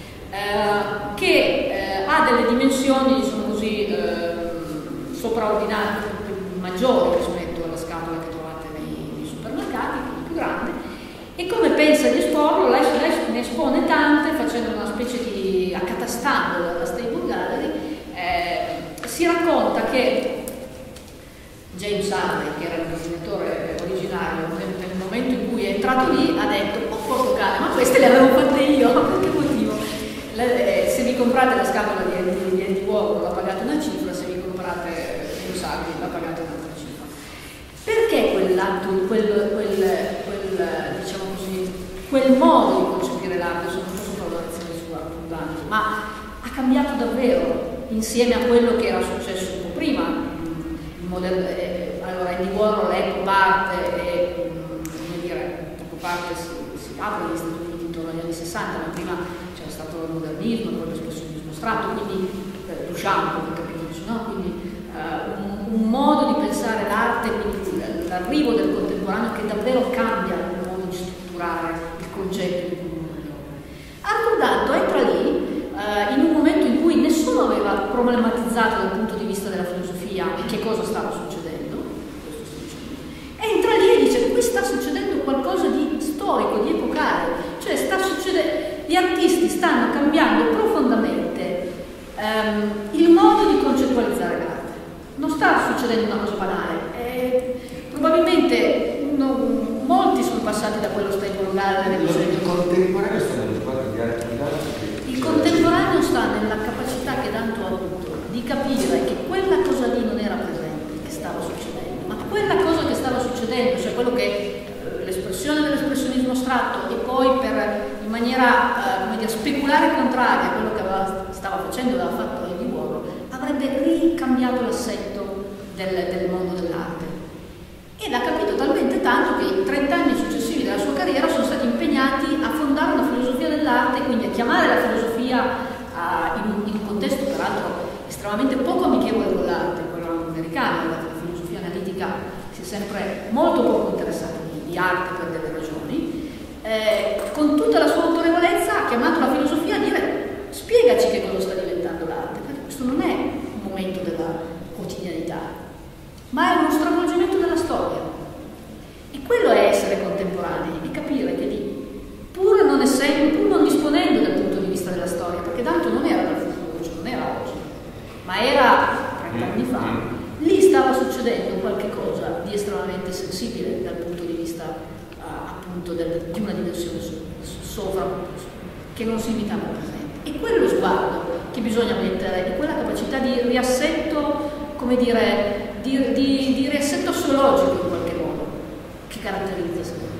che ha delle dimensioni, diciamo così, sopraordinate, maggiori rispetto alla scatola che trovate nei supermercati, quindi più grande, e come pensa di esporlo, lei ne espone tante, facendo una specie di accatastando dalla Stable Gallery. Si racconta che James Harvey, che era il disegnatore originario, nel momento in cui è entrato lì ha detto: oh porco cane, ma queste le avevo fatte io, per che motivo? Se vi comprate la scatola di Andy Warhol la pagate una cifra, se vi comprate James Harvey la pagate un'altra cifra. Perché quell'atto, diciamo così, quel modo di concepire l'arte, sono un po' sopravvolazione sua, ma ha cambiato davvero insieme a quello che era successo un po' prima. Allora Andy Warhol è pop art, come dire, pop art si apre negli Stati Uniti intorno agli anni 60, ma prima c'era stato il modernismo, poi l'espressionismo astratto, quindi Duchamp, per capirci, no? Quindi un modo di pensare l'arte, quindi l'arrivo del contemporaneo che davvero cambia il modo di strutturare il concetto di comunità. Arthur Danto entra lì in un momento in cui nessuno aveva problematizzato dal punto di vista della filosofia che cosa stava succedendo. Entra lì e dice: qui sta succedendo qualcosa di storico, di epocale, cioè gli artisti stanno cambiando profondamente il modo di concettualizzare l'arte. Non sta succedendo una cosa banale. Probabilmente molti sono passati da quello Stable Gallery. Il contemporaneo sta nelle quadre di arte di Danto. Il contemporaneo sta nella capacità che Danto ha avuto di capire che quella cosa lì non era presente, che stava succedendo, ma quella cosa che stava succedendo, cioè quello che l'espressione dell'espressionismo astratto e poi in maniera come dire, speculare contraria a quello che stava facendo, aveva fatto Andy Warhol, avrebbe ricambiato l'assetto del mondo dell'arte. E l'ha capito talmente tanto che i 30 anni successivi della sua carriera sono stati impegnati a fondare una filosofia dell'arte, quindi a chiamare la filosofia in un contesto peraltro estremamente poco amichevole con l'arte, quello americano. La filosofia analitica si è sempre molto poco interessata di arte per delle ragioni. Con tutta la sua autorevolezza ha chiamato la filosofia a dire: spiegaci che cosa sta diventando l'arte, perché questo non è un momento della quotidianità, ma è uno stravolgimento della storia. E quello è essere contemporanei, e capire che lì, pur non disponendo dal punto di vista della storia, perché tanto non era dal futuro, cioè non era oggi, ma era 30 anni fa, lì stava succedendo qualche cosa di estremamente sensibile dal punto di vista appunto di una dimensione sopra, che non si imitava al presente. E quello sguardo che bisogna mettere, è quella capacità di riassetto, come dire, di riassetto sociologico in qualche modo, che caratterizza secondo me.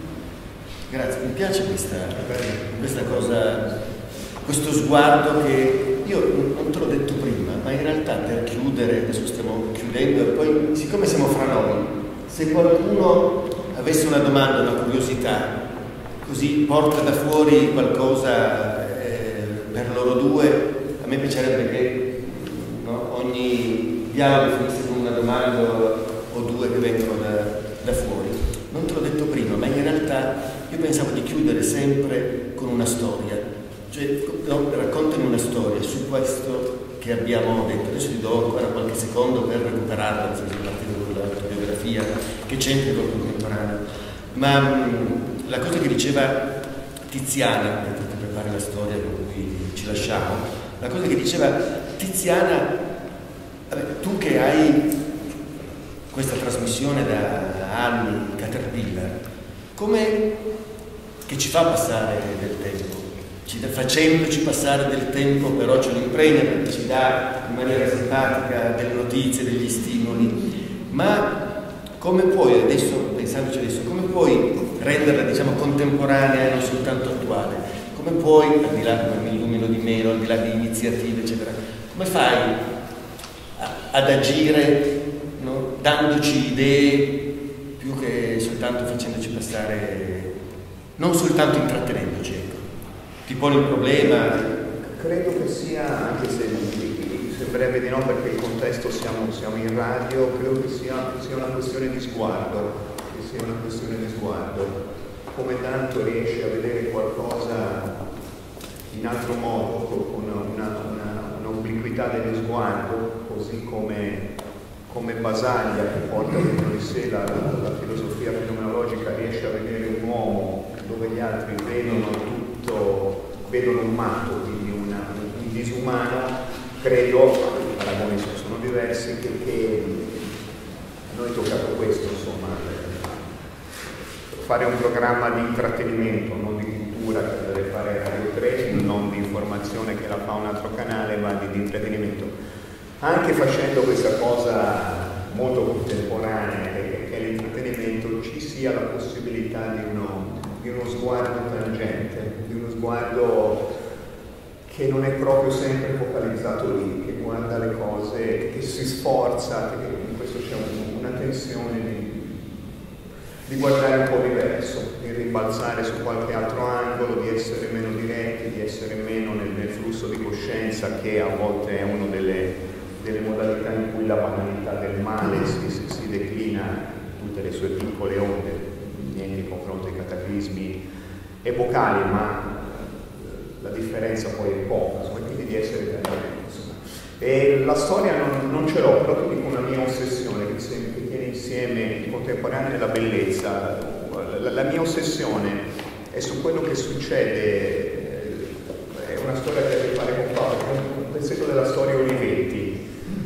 Grazie, mi piace questa cosa, questo sguardo che io non te l'ho detto prima, ma in realtà per chiudere, adesso stiamo chiudendo, e poi siccome siamo fra noi, se qualcuno avesse una domanda, una curiosità, così porta da fuori qualcosa per loro due, a me piacerebbe che ogni dialogo finisse con una domanda o due che vengono da fuori. Non te l'ho detto prima, ma in realtà io pensavo di chiudere sempre con una storia, Cioè, no, raccontami una storia su questo che abbiamo detto. Adesso ti do ancora qualche secondo per recuperarla, se partito con l'autobiografia che c'entra con il contemporaneo. Ma la cosa che diceva Tiziana, mentre ti prepari la storia con cui ci lasciamo, la cosa che diceva Tiziana, vabbè, tu che hai questa trasmissione da anni, Caterpillar, come che ci fa passare del tempo? Facendoci passare del tempo però ce lo impregna, perché ci dà in maniera simpatica delle notizie, degli stimoli, ma come puoi adesso, pensandoci adesso, come puoi renderla, diciamo, contemporanea e non soltanto attuale? Come puoi, al di là di meno, al di là di iniziative eccetera, come fai ad agire, no? Dandoci idee più che soltanto facendoci passare, non soltanto intrattenendoci, ecco. Ti poni il problema? Credo che sia, anche se breve di no, perché il contesto siamo in radio, credo che sia una questione di sguardo, come tanto riesci a vedere qualcosa in altro modo, con un'obliquità dello sguardo, così come Basaglia, che porta dentro di sé la filosofia fenomenologica, riesce a vedere un uomo dove gli altri vedono un matto, quindi un disumano. Credo, i paragoni sono diversi, che a noi è toccato questo, insomma, fare un programma di intrattenimento, non di cultura che deve fare Radio 3, non di informazione che la fa un altro canale, ma di intrattenimento. Anche facendo questa cosa molto contemporanea, che è l'intrattenimento, ci sia la possibilità di uno sguardo tangente, di uno sguardo che non è proprio sempre focalizzato lì, che guarda le cose, che si sforza, che in questo c'è una tensione di guardare un po' diverso, di rimbalzare su qualche altro angolo, di essere meno diretti, di essere meno nel flusso di coscienza, che a volte è una delle modalità in cui la banalità del male si declina in tutte le sue piccole onde, niente in confronto ai cataclismi epocali, ma la differenza poi è poca, insomma, quindi di essere veramente, insomma. E la storia non ce l'ho, però ti dico una mia ossessione che tiene insieme il contemporaneo e la bellezza. La mia ossessione è su quello che succede, è una storia che ha a che fare con un pezzetto della storia Olivetti,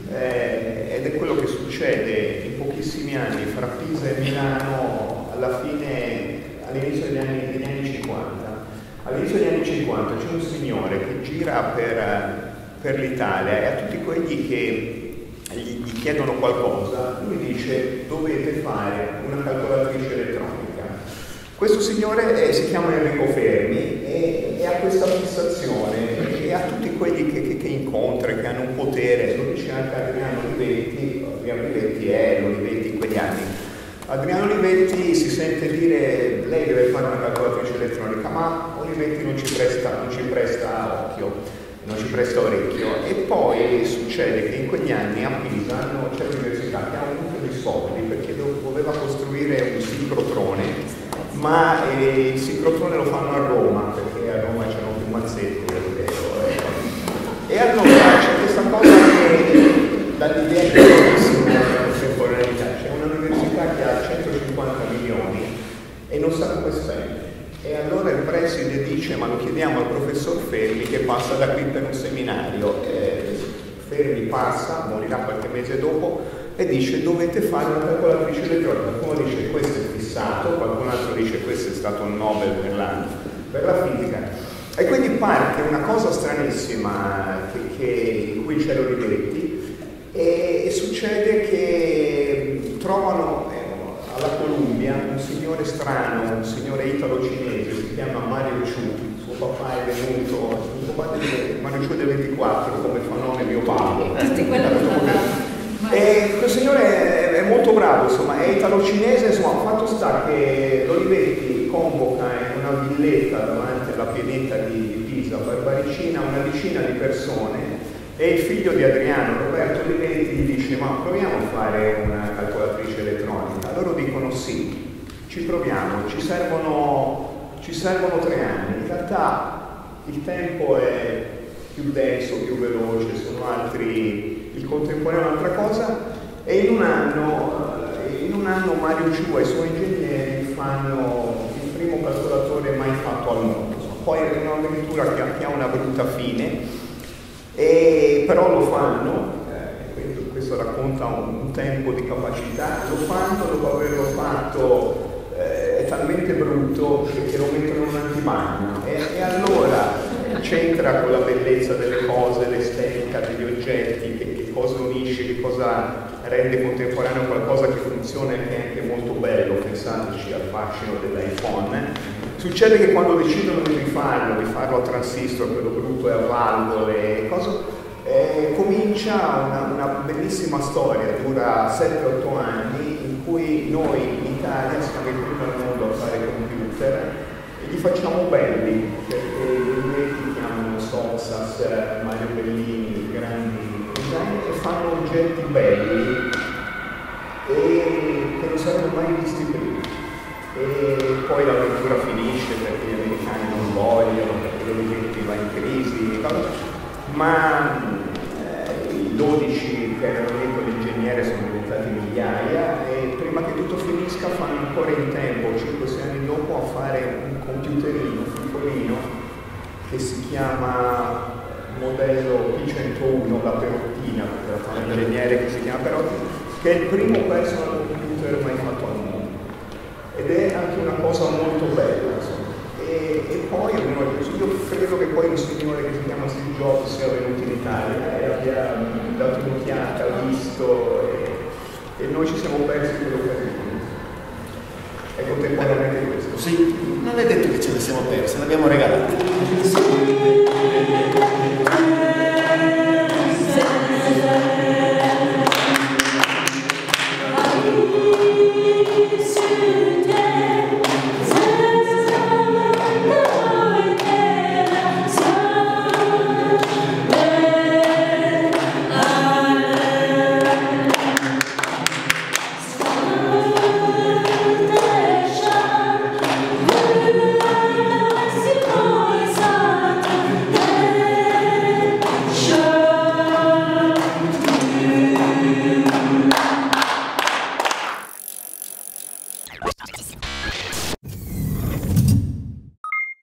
ed è quello che succede in pochissimi anni fra Pisa e Milano all'inizio degli anni 50. All'inizio degli anni 50 c'è un signore che gira per l'Italia e a tutti quelli che gli chiedono qualcosa, lui dice: dovete fare una calcolatrice elettronica. Questo signore si chiama Enrico Fermi e ha questa fissazione, e a tutti quelli che incontra, che hanno un potere, lo dice anche Adriano Olivetti. Adriano Olivetti è l'Olivetti in quegli anni. Adriano Olivetti si sente dire: lei deve fare una calcolatrice elettronica, ma Olivetti non ci presta occhio, non ci presta orecchio. E poi succede che in quegli anni a Pisa c'è l'università che ha un mucchio di soldi, perché doveva costruire un sincrotrone, ma il sincrotrone lo fanno a Roma, perché a Roma c'erano più mazzetti, e allora c'è questa cosa che dall'idea che la contemporaneità, c'è un'università che ha 150 milioni e non sa come spendere. E allora il preside dice: ma lo chiediamo al professor Fermi che passa da qui per un seminario. Fermi passa, morirà qualche mese dopo, e dice: dovete fare una calcolatrice elettronica. Qualcuno dice: questo è fissato, qualcun altro dice: questo è stato un Nobel per la fisica. E quindi parte una cosa stranissima in cui c'è Olivetti, e succede che trovano alla Columbia un signore strano, un signore italo-cinese, si chiama Mario Ciu. Suo papà è venuto, Mario Ciu del 24, come fa nome mio padre. E quel signore è molto bravo, insomma, è italo-cinese, insomma. Fatto sta che l'Olivetti convoca in una villetta davanti alla pianeta di Pisa, Barbaricina, una decina di persone, e il figlio di Adriano, Roberto Olivetti, gli dice: ma proviamo a fare una calcolatrice elettronica. Loro dicono: sì, ci proviamo, ci servono 3 anni. In realtà il tempo è più denso, più veloce, sono altri, il contemporaneo è un'altra cosa, e in un anno Mario Ciu e i suoi ingegneri fanno il primo calcolatore mai fatto al mondo. Poi è un'avventura che ha una brutta fine, però lo fanno, questo racconta un tempo di capacità, lo fanno dopo averlo fatto, è talmente brutto che lo mettono in un antibagno, e allora c'entra con la bellezza delle cose, l'estetica degli oggetti, che cosa unisce, che cosa rende contemporaneo qualcosa che funziona e che è anche molto bello. Pensateci al fascino dell'iPhone. Succede che quando decidono di rifarlo a transistor, quello brutto e a valvole e comincia una bellissima storia, dura 7-8 anni, in cui noi in Italia siamo i primi al mondo a fare computer e li facciamo belli, perché i miei chiamano Soxas, Mario Bellini, grandi design, e fanno oggetti belli e che non saranno mai visti prima. E poi l'avventura finisce perché gli americani non vogliono, perché l'Oriente va in crisi, ma i 12 che erano lì con l'ingegnere sono diventati migliaia, e prima che tutto finisca fanno ancora in tempo, 5-6 anni dopo, a fare un computerino piccolino che si chiama modello P101, la Perottina, perché la fa un ingegnere che si chiama Perotti, che è il primo personal computer mai fatto al mondo. Ed è anche una cosa molto bella, insomma. E poi io credo che poi un signore che si chiama Steve Jobs sia venuto in Italia e abbia dato un'occhiata, visto, e noi ci siamo persi quell'occasione. È contemporaneamente questo. Sì, non è detto che ce la siamo persi, l'abbiamo regalata.